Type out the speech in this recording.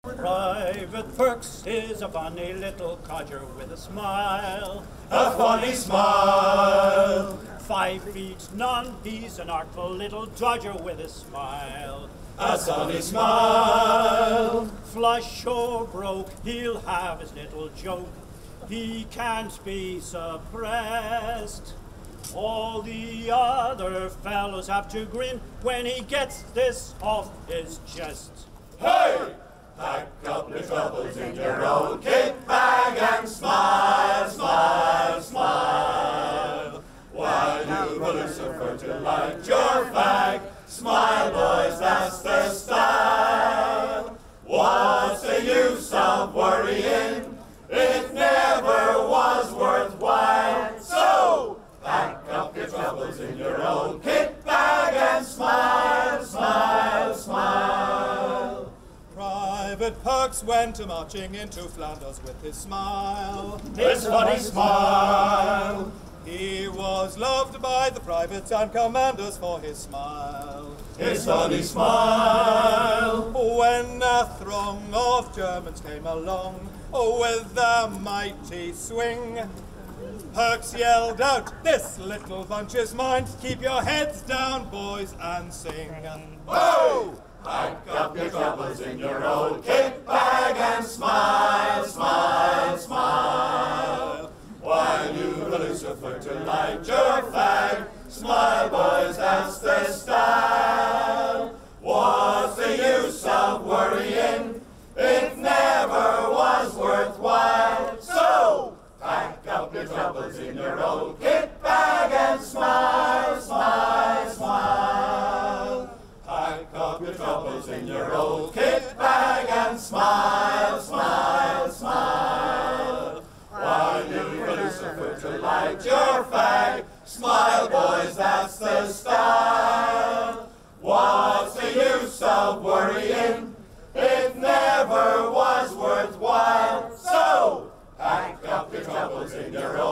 Private Perks is a funny little codger with a smile. A funny smile. 5 feet none, he's an artful little dodger with a smile. A sunny smile. Flush or broke, he'll have his little joke. He can't be suppressed. All the other fellows have to grin when he gets this off his chest. Hey! Pack up your troubles in your old kit bag and smile, smile, smile. While you were Lucifer to light your fag, smile, boys, that's the style. What's the use of worrying? It never was worthwhile. So, pack up your troubles in your old kit bag and smile, smile, smile. Private Perks went marching into Flanders with his smile. His funny smile. He was loved by the privates and commanders for his smile. His funny smile. When a throng of Germans came along, with a mighty swing, Perks yelled out, "This little bunch is mine. Keep your heads down, boys, and sing." Whoa! Pack up your troubles in your old kit bag and smile, smile, smile. While you were Lucifer to light your fag, smile, boys, that's the style. What's the use of worrying? It never was worthwhile. So, pack up your troubles in your old kit bag and smile, smile, smile. Pack up your troubles in your old kit bag and smile, smile, smile. While you were Lucifer to light your fag, smile, boys, that's the style. What's the use of worrying? It never was worthwhile. So, pack up your troubles in your old